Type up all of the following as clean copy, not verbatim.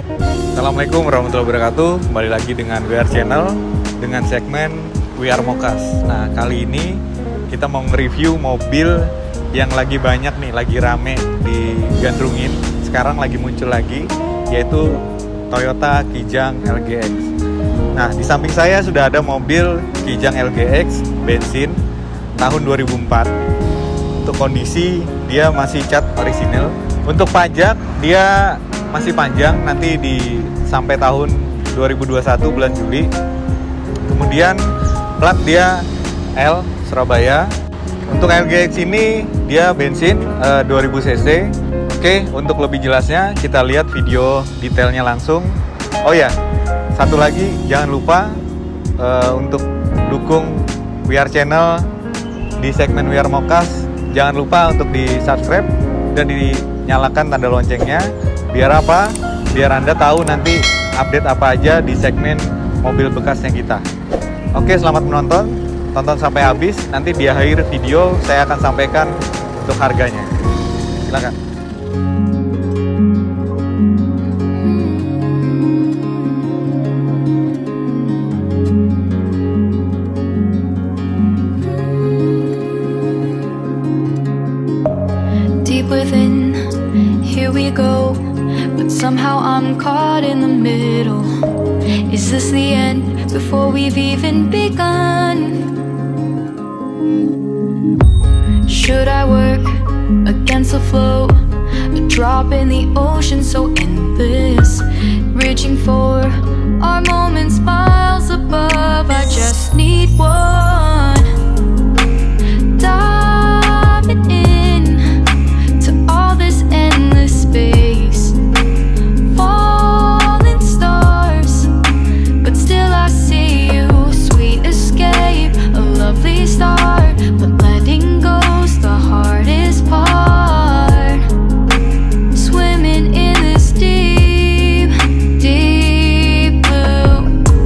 Assalamualaikum warahmatullahi wabarakatuh. Kembali lagi dengan WR Channel dengan segmen WR Mokas. Nah, kali ini kita mau nge-review mobil yang lagi banyak nih, lagi rame digandrungin. Sekarang lagi muncul lagi, yaitu Toyota Kijang LGX. Nah, di samping saya sudah ada mobil Kijang LGX bensin tahun 2004. Untuk kondisi dia masih cat orisinil. Untuk pajak dia masih panjang, nanti sampai tahun 2021 bulan Juli. Kemudian plat dia L Surabaya. Untuk LGX ini dia bensin 2000 cc. Oke, untuk lebih jelasnya kita lihat video detailnya langsung. Oh ya, satu lagi jangan lupa untuk dukung WR Channel di segmen WR Mokas. Jangan lupa untuk di subscribe dan dinyalakan tanda loncengnya. Biar apa? Biar Anda tahu nanti update apa aja di segmen mobil bekasnya kita. Oke, selamat menonton. Tonton sampai habis. Nanti di akhir video saya akan sampaikan untuk harganya. Silakan. Deep within, here we go. But somehow I'm caught in the middle. Is this the end before we've even begun? Should I work against the flow? A drop in the ocean so endless, reaching for our moments miles above. I just need one. Diving in to all this endless space, falling stars, but still I see you. Sweet escape, a lovely start, but letting go's the hardest part. Swimming in this deep, deep blue.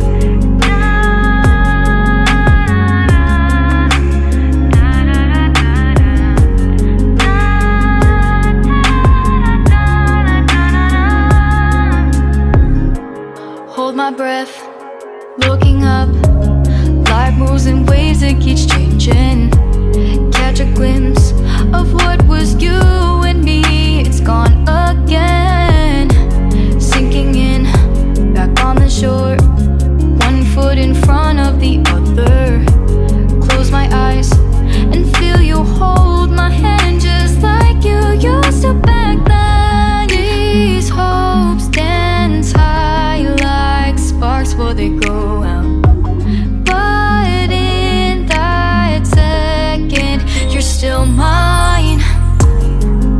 Hold my breath, looking up. Life moves in waves that keeps changing. Catch a glimpse of what was you and me. It's gone again. Sinking in, back on the shore. One foot in front of the other. Close my eyes and feel you hold my hand just like you used to back then. These hopes dance high like sparks before they go out. But in that second, you're still mine.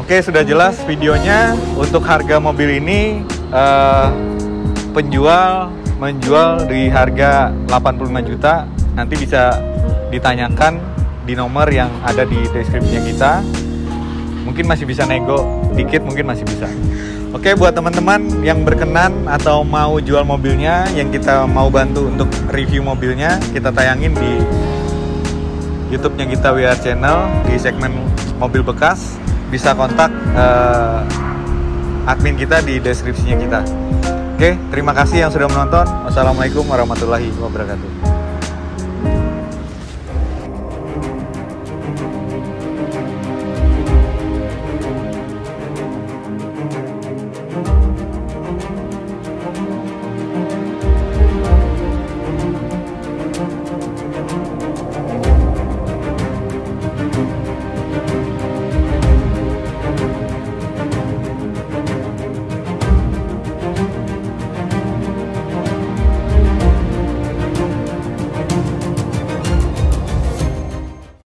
Oke, sudah jelas videonya. Untuk harga mobil ini penjual menjual di harga 85 juta. Nanti bisa ditanyakan di nomor yang ada di deskripsinya kita. Mungkin masih bisa nego dikit, mungkin masih bisa. Oke, buat teman-teman yang berkenan atau mau jual mobilnya, yang kita mau bantu untuk review mobilnya, kita tayangin di YouTube-nya kita WR Channel di segmen mobil bekas. Bisa kontak admin kita di deskripsinya kita. Oke, terima kasih yang sudah menonton. Wassalamualaikum warahmatullahi wabarakatuh.